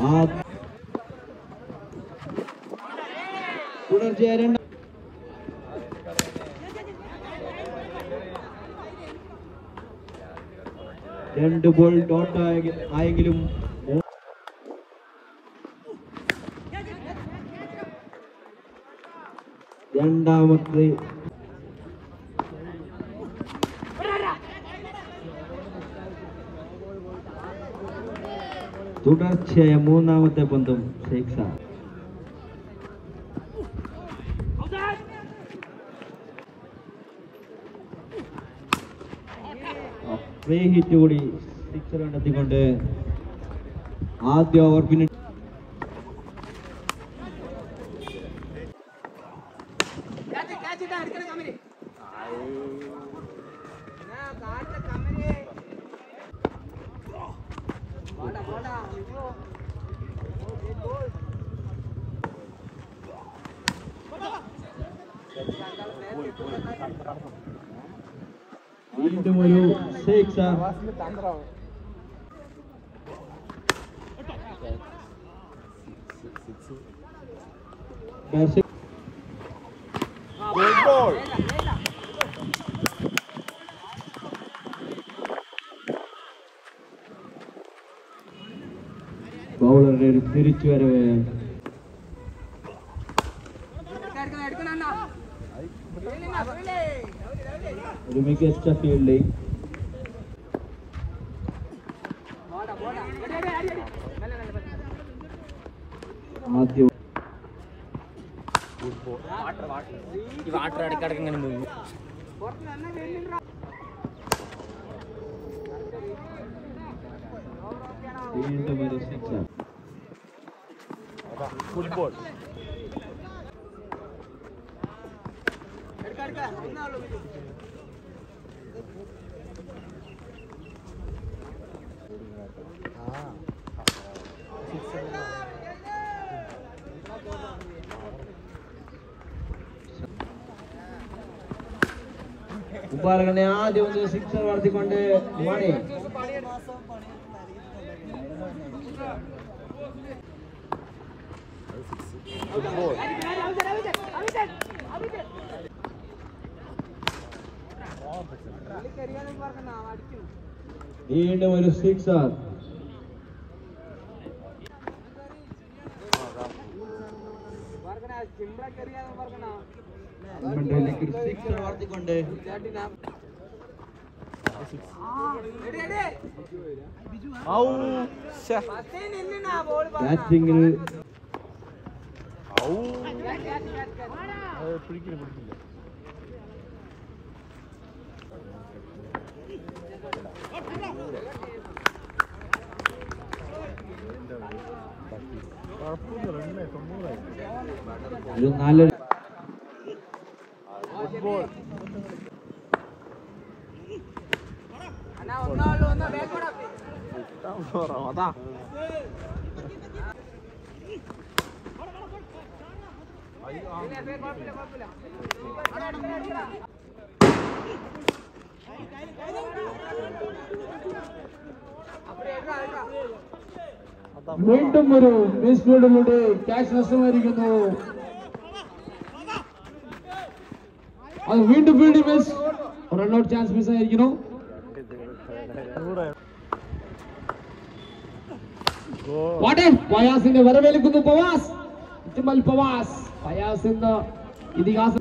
തുടർച്ചയായ 2 ball dot ആയെങ്കിലും രണ്ടാമത്തെ തുടർച്ചയായ മൂന്നാമത്തെ പന്തും സിക്സ്. ഫ്രീ ഹിറ്റ് കൂടി സിക്സർ കണ്ടെത്തിക്കൊണ്ട് ആദ്യ ഓവർ പിന്നിട്ട് വീണ്ടും ഒരു സിക്സ്. ബൗളറുടെ ഒരു തിരിച്ചുവരവ്. ഒരു മികച്ച ഫീൽഡിംഗ്. ആദ്യം വീണ്ടും ഒരു സിക്സ്. ഫുട്ബോൾ ഉപാലകനെ ആദ്യം ഒന്ന് സിക്സർ വളർത്തിക്കൊണ്ട് മണി. വീണ്ടും ഒരു സിക്സർ. സിക്സർ വളർത്തിക്കൊണ്ട് ബാറ്റിംഗിൽ ഒരു നല്ലൊരു വീണ്ടും ഒരു മിസ് ഫീൽഡിലൂടെ ക്യാച്ച് നഷ്ടമായിരിക്കുന്നു. അത് വീണ്ടും fielding miss. Run out chance miss ആയിരിക്കുന്നു. പയാസിന്റെ വരവേൽക്കുന്നു പവാസ്. ഇജ്മൽ പവാസ്. പയാസ് എന്ന ഇതിഹാസം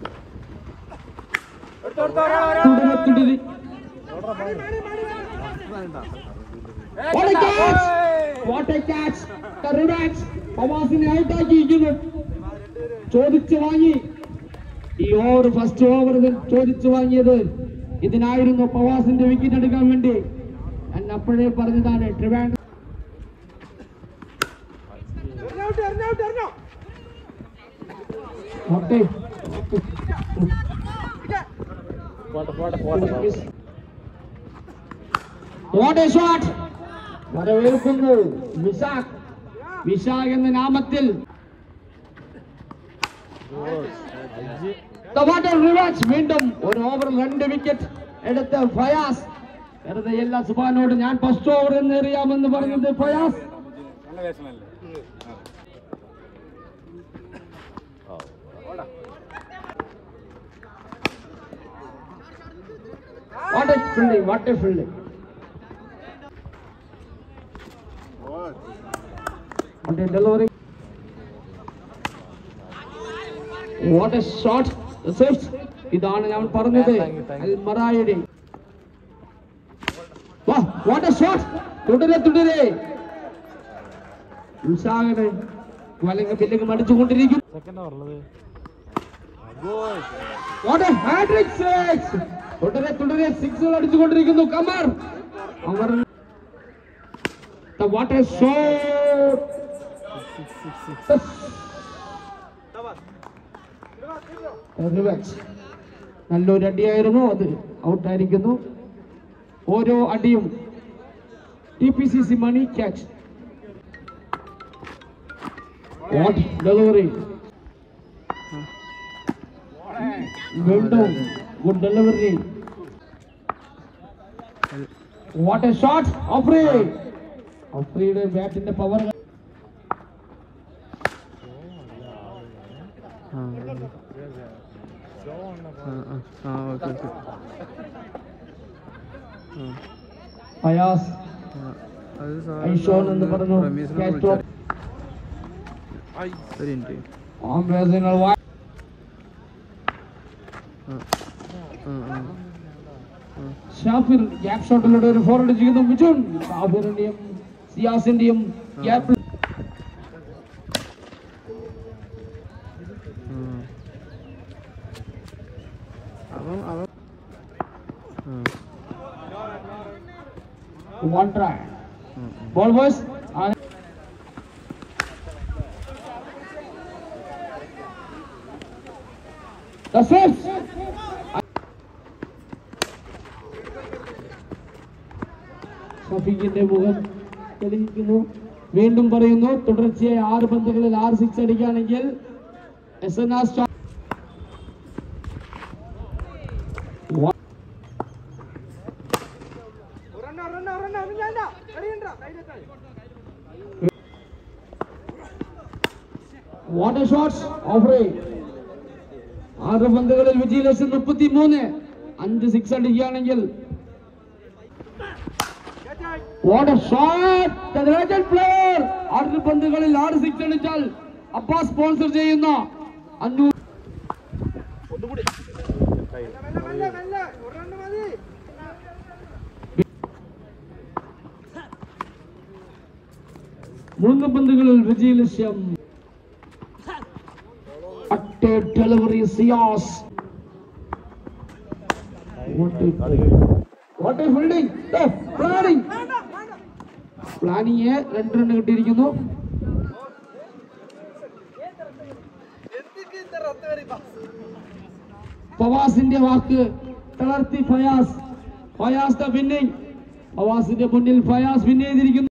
പവാസിനെ ഔട്ടാക്കിയിരിക്കുന്നു. ചോദിച്ചു വാങ്ങി ഈ ഓവർ, ഫസ്റ്റ് ഓവർ ചോദിച്ചു വാങ്ങിയത് ഇതിനായിരുന്നു, പവാസിന്റെ വിക്കറ്റ് എടുക്കാൻ വേണ്ടി. ഞാൻ അപ്പോഴേ പറഞ്ഞതാണ് ട്രിവാൻഡ്രം വരവേൽക്കുന്നു വിശാഖ്. വിശാഖ് എന്ന നാമത്തിൽ വീണ്ടും ഒരു ഓവറിൽ 2 വിക്കറ്റ് എടുത്ത് ഫയാസ്. വെറുതെ എല്ലാ സുബാനോട് ഞാൻ ഫസ്റ്റ് ഓവർ എന്ന് എറിയാമെന്ന് പറഞ്ഞത് Fayaz. What a fielding, what a fielding. What a delivery. What a shot. The sixth. ഇതാണ് ഞാൻ പറഞ്ഞത് അൽമറായുടെ. What a shot. തുടരെ ഉത്സാഹനെ വലങ്ങ പില്ലങ്ങ് മടിച്ചുകൊണ്ടിരിക്കും. What a hat-trick six. തുടരെ സിക്സുകൾ അടിച്ചുകൊണ്ടിരിക്കുന്നു കമർ. What a shot. Revenge. നല്ലൊരു അടിയായിരുന്നു, അത് ഔട്ടായിരിക്കുന്നു. ഓരോ അടിയും TPCC money catch. What delivery. Well done. Good delivery. What a shot. Afraid bat in the power. Ayas. I shown in the Parano. Catch drop. Arm raising a wide. Shafir gap shot forward to the Michun. Shafir Indium, Sias Indium, gap. One try. Ball boys. The six. ഷഫീഖിന്റെ മുഖം തെളിയിക്കുന്നു. വീണ്ടും പറയുന്നു, തുടർച്ചയായി 6 പന്തുകളിൽ 6 six അടിക്കുകയാണെങ്കിൽ SNR star. What a shot. Offray. 6 പന്തുകളിൽ വിജയലക്ഷ്യം 33. 5 six അടിക്കുകയാണെങ്കിൽ. What a shot. The legend player. 6 പന്തുകളിൽ 6 സിക്സ് അടിച്ചാൽ അബ്ബാസ് സ്പോൺസർ ചെയ്യുന്ന മൂന്ന് പന്തുകളിൽ വിജയലക്ഷ്യം. Delivery Siyas. What a fielding. Planning 2 run കിട്ടിയിരിക്കുന്നു. ഫവാസിന്റെ വാക്ക് തളർത്തി ഫയാസ് ദ വിന്നിംഗ്. ഫവാസിന്റെ മുന്നിൽ ഫയാസ് വിൻ ചെയ്തിരിക്കുന്നു.